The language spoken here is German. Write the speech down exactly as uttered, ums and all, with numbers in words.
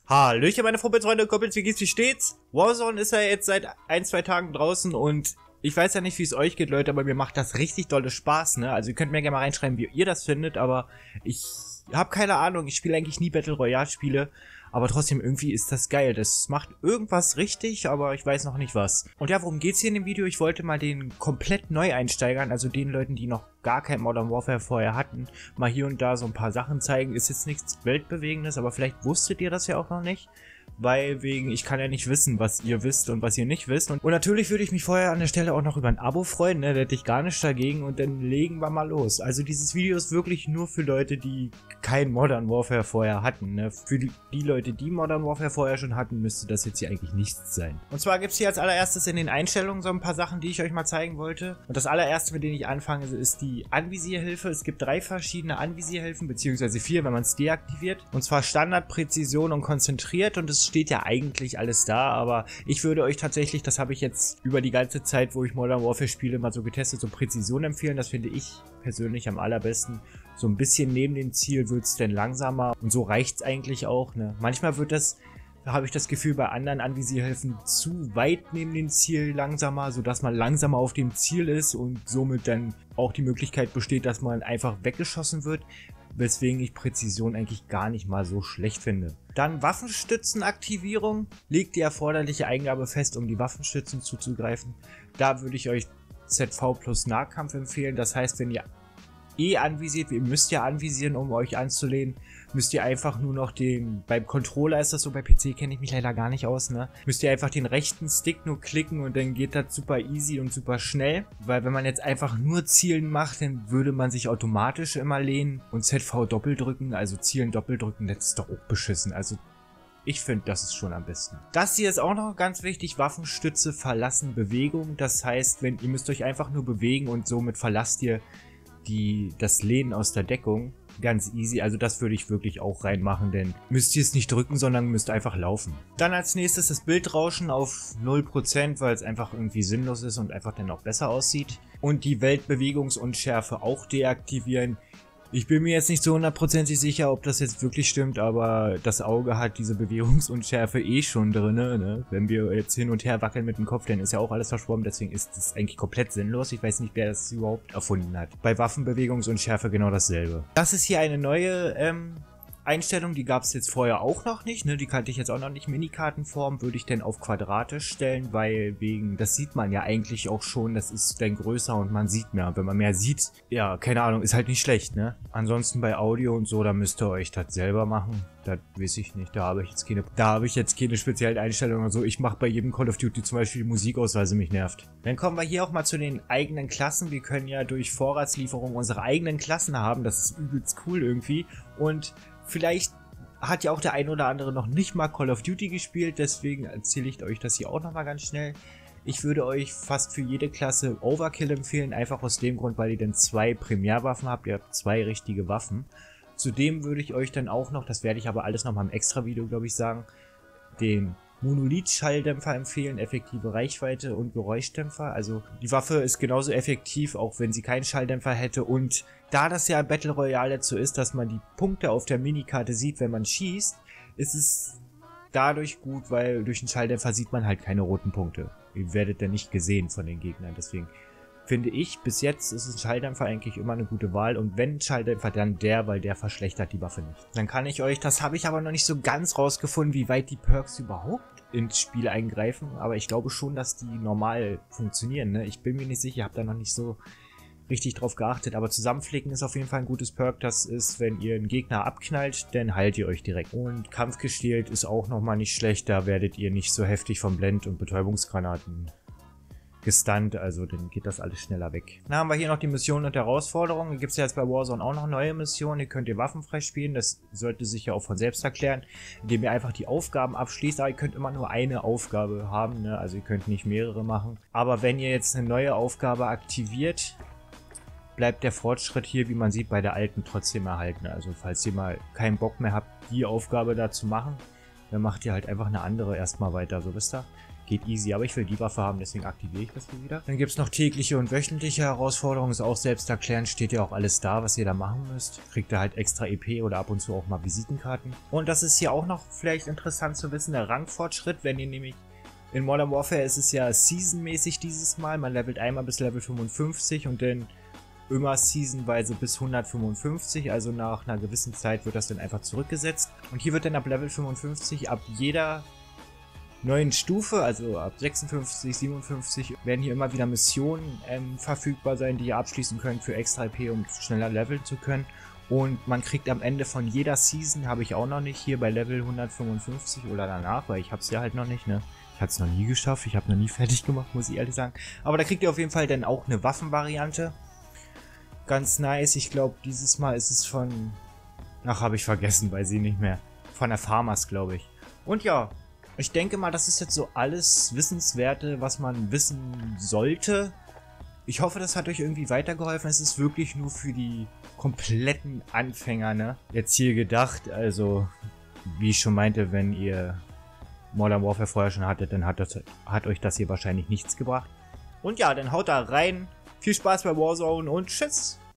Hallöchen meine Freunde, Kumpels, wie geht's, wie steht's? Warzone ist ja jetzt seit ein, zwei Tagen draußen und ich weiß ja nicht, wie es euch geht, Leute, aber mir macht das richtig dolle Spaß, ne? Also ihr könnt mir gerne mal reinschreiben, wie ihr das findet, aber ich habe keine Ahnung, ich spiele eigentlich nie Battle Royale Spiele, aber trotzdem irgendwie ist das geil. Das macht irgendwas richtig, aber ich weiß noch nicht was. Und ja, worum geht's hier in dem Video? Ich wollte mal den komplett Neueinsteigern, also den Leuten, die noch gar kein Modern Warfare vorher hatten, mal hier und da so ein paar Sachen zeigen. Ist jetzt nichts Weltbewegendes, aber vielleicht wusstet ihr das ja auch noch nicht. Weil wegen, ich kann ja nicht wissen, was ihr wisst und was ihr nicht wisst. Und, und natürlich würde ich mich vorher an der Stelle auch noch über ein Abo freuen, ne? Da hätte ich gar nichts dagegen und dann legen wir mal los. Also dieses Video ist wirklich nur für Leute, die kein Modern Warfare vorher hatten, ne? Für die, die Leute, die Modern Warfare vorher schon hatten, müsste das jetzt hier eigentlich nichts sein. Und zwar gibt es hier als allererstes in den Einstellungen so ein paar Sachen, die ich euch mal zeigen wollte. Und das allererste, mit dem ich anfange, ist die Anvisierhilfe. Es gibt drei verschiedene Anvisierhilfen, beziehungsweise vier, wenn man es deaktiviert. Und zwar Standard, Präzision und konzentriert. Und es steht ja eigentlich alles da, aber ich würde euch tatsächlich, das habe ich jetzt über die ganze Zeit, wo ich Modern Warfare spiele, mal so getestet, so Präzision empfehlen. Das finde ich persönlich am allerbesten. So ein bisschen neben dem Ziel wird es dann langsamer und so reicht es eigentlich auch, ne? Manchmal wird das, da habe ich das Gefühl, bei anderen Anvisierhilfen zu weit neben dem Ziel langsamer, sodass man langsamer auf dem Ziel ist und somit dann auch die Möglichkeit besteht, dass man einfach weggeschossen wird. Weswegen ich Präzision eigentlich gar nicht mal so schlecht finde. Dann Waffenstützenaktivierung. Legt die erforderliche Eingabe fest, um die Waffenstützen zuzugreifen. Da würde ich euch Z V plus Nahkampf empfehlen. Das heißt, wenn ihr eh anvisiert, ihr müsst ja anvisieren, um euch anzulehnen, müsst ihr einfach nur noch den, beim Controller ist das so, bei P C kenne ich mich leider gar nicht aus, ne? Müsst ihr einfach den rechten Stick nur klicken und dann geht das super easy und super schnell, weil wenn man jetzt einfach nur Zielen macht, dann würde man sich automatisch immer lehnen und Z V doppelt drücken, also Zielen doppelt drücken, das ist doch auch beschissen, also ich finde, das ist schon am besten. Das hier ist auch noch ganz wichtig, Waffenstütze verlassen Bewegung, das heißt, wenn ihr müsst euch einfach nur bewegen und somit verlasst ihr die, das Lehnen aus der Deckung. Ganz easy, also das würde ich wirklich auch reinmachen, denn müsst ihr es nicht drücken, sondern müsst einfach laufen. Dann als nächstes das Bildrauschen auf null Prozent, weil es einfach irgendwie sinnlos ist und einfach dann auch besser aussieht. Und die Weltbewegungsunschärfe auch deaktivieren. Ich bin mir jetzt nicht so hundertprozentig sicher, ob das jetzt wirklich stimmt, aber das Auge hat diese Bewegungsunschärfe eh schon drin, ne? Wenn wir jetzt hin und her wackeln mit dem Kopf, dann ist ja auch alles verschwommen, deswegen ist das eigentlich komplett sinnlos. Ich weiß nicht, wer das überhaupt erfunden hat. Bei Waffenbewegungsunschärfe genau dasselbe. Das ist hier eine neue ähm, Einstellung, die gab es jetzt vorher auch noch nicht, ne? Die kannte ich jetzt auch noch nicht. Minikartenform würde ich denn auf quadratisch stellen, weil wegen, das sieht man ja eigentlich auch schon, das ist dann größer und man sieht mehr. Und wenn man mehr sieht, ja, keine Ahnung, ist halt nicht schlecht, ne? Ansonsten bei Audio und so, da müsst ihr euch das selber machen. Das weiß ich nicht, da habe ich jetzt keine, da habe ich jetzt keine speziellen Einstellungen oder so. Ich mache bei jedem Call of Duty zum Beispiel die Musik aus, weil sie mich nervt. Dann kommen wir hier auch mal zu den eigenen Klassen. Wir können ja durch Vorratslieferung unsere eigenen Klassen haben, das ist übelst cool irgendwie. Und vielleicht hat ja auch der ein oder andere noch nicht mal Call of Duty gespielt, deswegen erzähle ich euch das hier auch nochmal ganz schnell. Ich würde euch fast für jede Klasse Overkill empfehlen, einfach aus dem Grund, weil ihr dann zwei Primärwaffen habt, ihr habt zwei richtige Waffen. Zudem würde ich euch dann auch noch, das werde ich aber alles nochmal im Extra-Video, glaube ich, sagen, den Monolith-Schalldämpfer empfehlen, effektive Reichweite und Geräuschdämpfer. Also die Waffe ist genauso effektiv, auch wenn sie keinen Schalldämpfer hätte. Und da das ja Battle Royale jetzt so ist, dass man die Punkte auf der Minikarte sieht, wenn man schießt, ist es dadurch gut, weil durch den Schalldämpfer sieht man halt keine roten Punkte. Ihr werdet dann nicht gesehen von den Gegnern, deswegen finde ich, bis jetzt ist ein Schalldämpfer eigentlich immer eine gute Wahl und wenn Schalldämpfer, dann der, weil der verschlechtert die Waffe nicht. Dann kann ich euch, das habe ich aber noch nicht so ganz rausgefunden, wie weit die Perks überhaupt ins Spiel eingreifen, aber ich glaube schon, dass die normal funktionieren, ne? Ich bin mir nicht sicher, habe da noch nicht so richtig drauf geachtet, aber Zusammenflicken ist auf jeden Fall ein gutes Perk, das ist, wenn ihr einen Gegner abknallt, dann heilt ihr euch direkt. Und Kampfgestählt ist auch nochmal nicht schlecht, da werdet ihr nicht so heftig von Blend- und Betäubungsgranaten gestunt, also dann geht das alles schneller weg. Dann haben wir hier noch die Missionen und Herausforderungen. Gibt es ja jetzt bei Warzone auch noch neue Missionen. Ihr könnt ihr waffenfrei spielen, das sollte sich ja auch von selbst erklären, indem ihr einfach die Aufgaben abschließt, aber ihr könnt immer nur eine Aufgabe haben, ne? Also ihr könnt nicht mehrere machen. Aber wenn ihr jetzt eine neue Aufgabe aktiviert, bleibt der Fortschritt hier, wie man sieht, bei der alten trotzdem erhalten. Also falls ihr mal keinen Bock mehr habt, die Aufgabe da zu machen, dann macht ihr halt einfach eine andere erstmal weiter, so wisst ihr. Geht easy, aber ich will die Waffe haben, deswegen aktiviere ich das hier wieder. Dann gibt es noch tägliche und wöchentliche Herausforderungen, ist auch selbst erklären, steht ja auch alles da, was ihr da machen müsst. Kriegt ihr halt extra E P oder ab und zu auch mal Visitenkarten. Und das ist hier auch noch vielleicht interessant zu wissen, der Rangfortschritt, wenn ihr nämlich in Modern Warfare ist es ja seasonmäßig dieses Mal, man levelt einmal bis Level fünfundfünfzig und dann immer seasonweise bis hundertfünfundfünfzig, also nach einer gewissen Zeit wird das dann einfach zurückgesetzt. Und hier wird dann ab Level fünfundfünfzig, ab jeder neuen Stufe, also ab sechsundfünfzig, siebenundfünfzig, werden hier immer wieder Missionen ähm, verfügbar sein, die ihr abschließen könnt für extra E P, um schneller leveln zu können. Und man kriegt am Ende von jeder Season, habe ich auch noch nicht, hier bei Level hundertfünfundfünfzig oder danach, weil ich habe es ja halt noch nicht, ne? Ich hatte es noch nie geschafft, ich habe noch nie fertig gemacht, muss ich ehrlich sagen. Aber da kriegt ihr auf jeden Fall dann auch eine Waffenvariante. Ganz nice, ich glaube dieses Mal ist es von... Ach, habe ich vergessen, weiß ich nicht mehr. Von der Farmers, glaube ich. Und ja, ich denke mal, das ist jetzt so alles Wissenswerte, was man wissen sollte. Ich hoffe, das hat euch irgendwie weitergeholfen. Es ist wirklich nur für die kompletten Anfänger, ne? Jetzt hier gedacht, also wie ich schon meinte, wenn ihr Modern Warfare vorher schon hattet, dann hat, das, hat euch das hier wahrscheinlich nichts gebracht. Und ja, dann haut da rein. Viel Spaß bei Warzone und tschüss!